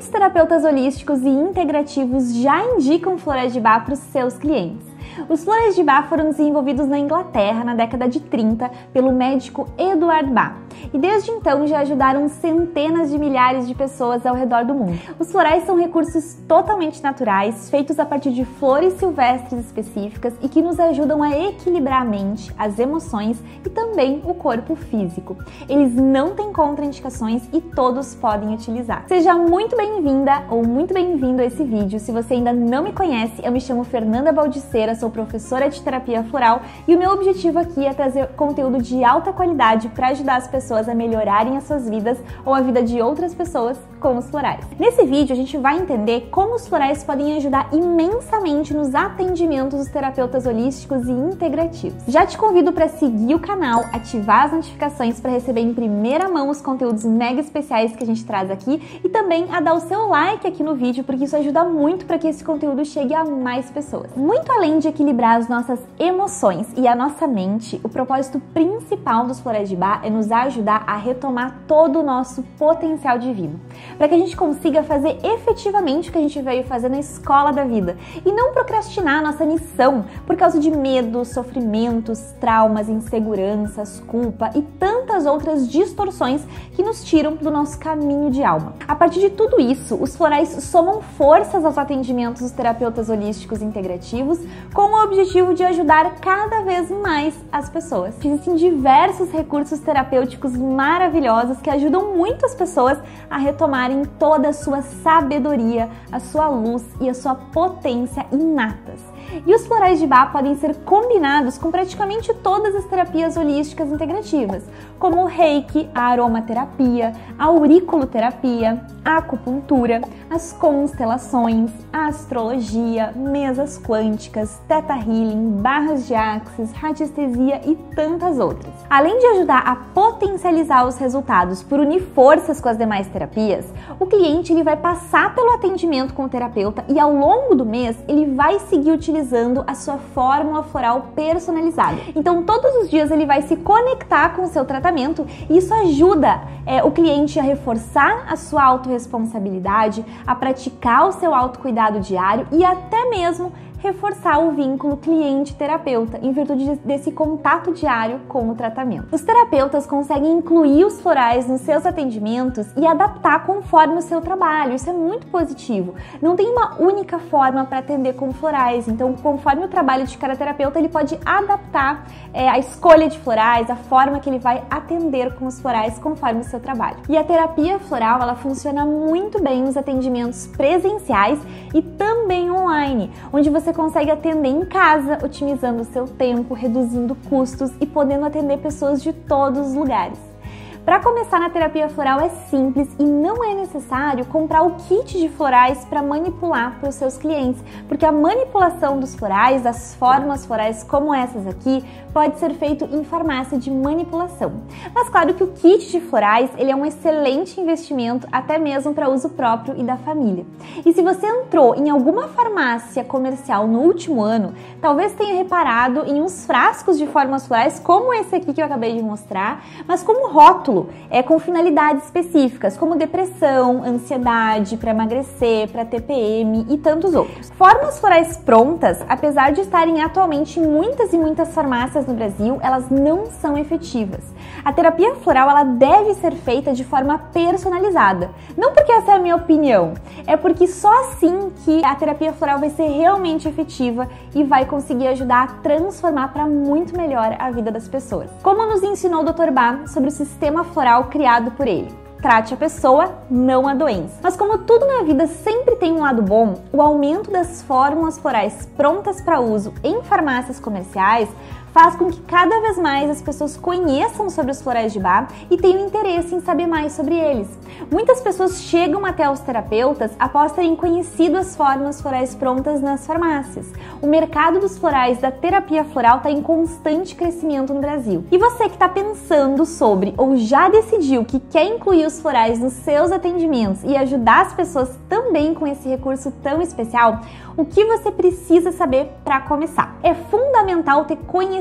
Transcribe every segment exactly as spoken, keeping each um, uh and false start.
muitos terapeutas holísticos e integrativos já indicam florais de Bach para os seus clientes. Os florais de Bach foram desenvolvidos na Inglaterra na década de trinta pelo médico Edward Bach e desde então já ajudaram centenas de milhares de pessoas ao redor do mundo. Os florais são recursos totalmente naturais, feitos a partir de flores silvestres específicas e que nos ajudam a equilibrar a mente, as emoções e também o corpo físico. Eles não têm contraindicações e todos podem utilizar. Seja muito bem-vinda ou muito bem-vindo a esse vídeo. Se você ainda não me conhece, eu me chamo Fernanda Baldiceira, sou professora de terapia floral e o meu objetivo aqui é trazer conteúdo de alta qualidade para ajudar as pessoas a melhorarem as suas vidas ou a vida de outras pessoas com os florais. Nesse vídeo a gente vai entender como os florais podem ajudar imensamente nos atendimentos dos terapeutas holísticos e integrativos. Já te convido para seguir o canal, ativar as notificações para receber em primeira mão os conteúdos mega especiais que a gente traz aqui e também a dar o seu like aqui no vídeo, porque isso ajuda muito para que esse conteúdo chegue a mais pessoas. Muito além de equilibrar as nossas emoções e a nossa mente, o propósito principal dos florais de Bach é nos ajudar a retomar todo o nosso potencial divino, para que a gente consiga fazer efetivamente o que a gente veio fazer na escola da vida e não procrastinar a nossa missão por causa de medos, sofrimentos, traumas, inseguranças, culpa e tantas outras distorções que nos tiram do nosso caminho de alma. A partir de tudo isso, os florais somam forças aos atendimentos dos terapeutas holísticos integrativos com o objetivo de ajudar cada vez mais as pessoas. Existem diversos recursos terapêuticos maravilhosos que ajudam muito as pessoas a retomarem toda a sua sabedoria, a sua luz e a sua potência inatas. E os florais de Bach podem ser combinados com praticamente todas as terapias holísticas integrativas, como o reiki, a aromaterapia, a auriculoterapia, a acupuntura, as constelações, a astrologia, mesas quânticas, teta healing, barras de axis, radiestesia e tantas outras. Além de ajudar a potencializar os resultados por unir forças com as demais terapias, o cliente ele vai passar pelo atendimento com o terapeuta e ao longo do mês ele vai seguir utilizando a sua fórmula floral personalizada. Então todos os dias ele vai se conectar com o seu tratamento e isso ajuda é, o cliente a reforçar a sua autorresponsabilidade, a praticar o seu autocuidado diário e até mesmo reforçar o vínculo cliente-terapeuta em virtude desse contato diário com o tratamento. Os terapeutas conseguem incluir os florais nos seus atendimentos e adaptar conforme o seu trabalho. Isso é muito positivo. Não tem uma única forma para atender com florais, então conforme o trabalho de cada terapeuta, ele pode adaptar é, a escolha de florais, a forma que ele vai atender com os florais conforme o seu trabalho. E a terapia floral, ela funciona muito bem nos atendimentos presenciais e também online, onde você consegue atender em casa, otimizando o seu tempo, reduzindo custos e podendo atender pessoas de todos os lugares. Para começar na terapia floral é simples e não é necessário comprar o kit de florais para manipular para os seus clientes, porque a manipulação dos florais, das fórmulas florais como essas aqui, pode ser feito em farmácia de manipulação. Mas claro que o kit de florais ele é um excelente investimento até mesmo para uso próprio e da família. E se você entrou em alguma farmácia comercial no último ano, talvez tenha reparado em uns frascos de fórmulas florais como esse aqui que eu acabei de mostrar, mas como rótulo é com finalidades específicas, como depressão, ansiedade, para emagrecer, para T P M e tantos outros. Fórmulas florais prontas, apesar de estarem atualmente em muitas e muitas farmácias no Brasil, elas não são efetivas. A terapia floral ela deve ser feita de forma personalizada. Não porque essa é a minha opinião, é porque só assim que a terapia floral vai ser realmente efetiva e vai conseguir ajudar a transformar para muito melhor a vida das pessoas. Como nos ensinou o doutor Bach sobre o sistema floral criado por ele. Trate a pessoa, não a doença. Mas como tudo na vida sempre tem um lado bom, o aumento das fórmulas florais prontas para uso em farmácias comerciais faz com que cada vez mais as pessoas conheçam sobre os florais de Bach e tenham interesse em saber mais sobre eles. Muitas pessoas chegam até os terapeutas após terem conhecido as fórmulas florais prontas nas farmácias. O mercado dos florais da terapia floral está em constante crescimento no Brasil. E você que está pensando sobre ou já decidiu que quer incluir os florais nos seus atendimentos e ajudar as pessoas também com esse recurso tão especial, o que você precisa saber para começar? É fundamental ter conhecimento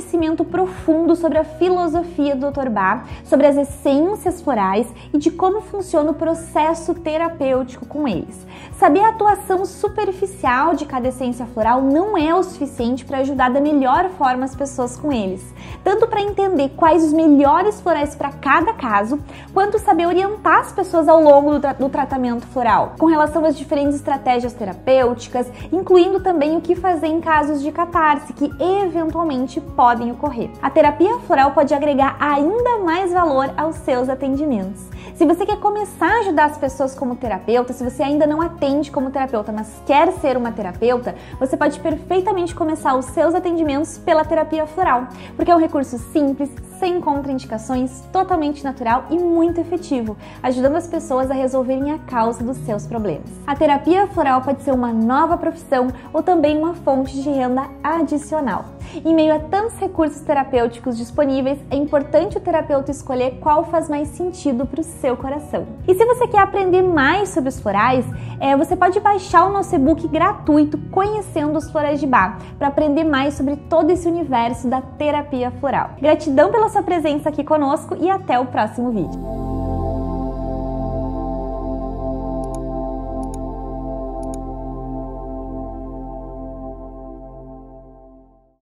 conhecimento profundo sobre a filosofia do doutor Bach, sobre as essências florais e de como funciona o processo terapêutico com eles. Saber a atuação superficial de cada essência floral não é o suficiente para ajudar da melhor forma as pessoas com eles, tanto para entender quais os melhores florais para cada caso, quanto saber orientar as pessoas ao longo do, tra do tratamento floral, com relação às diferentes estratégias terapêuticas, incluindo também o que fazer em casos de catarse, que eventualmente podem ocorrer. A terapia floral pode agregar ainda mais valor aos seus atendimentos. Se você quer começar a ajudar as pessoas como terapeuta, se você ainda não atende como terapeuta, mas quer ser uma terapeuta, você pode perfeitamente começar os seus atendimentos pela terapia floral, porque é um recurso simples, sem contraindicações, totalmente natural e muito efetivo, ajudando as pessoas a resolverem a causa dos seus problemas. A terapia floral pode ser uma nova profissão ou também uma fonte de renda adicional. Em meio a tantos recursos terapêuticos disponíveis, é importante o terapeuta escolher qual faz mais sentido para o seu coração. E se você quer aprender mais sobre os florais, é, você pode baixar o nosso e-book gratuito Conhecendo os Florais de Bach, para aprender mais sobre todo esse universo da terapia floral. Gratidão pela sua presença aqui conosco e até o próximo vídeo.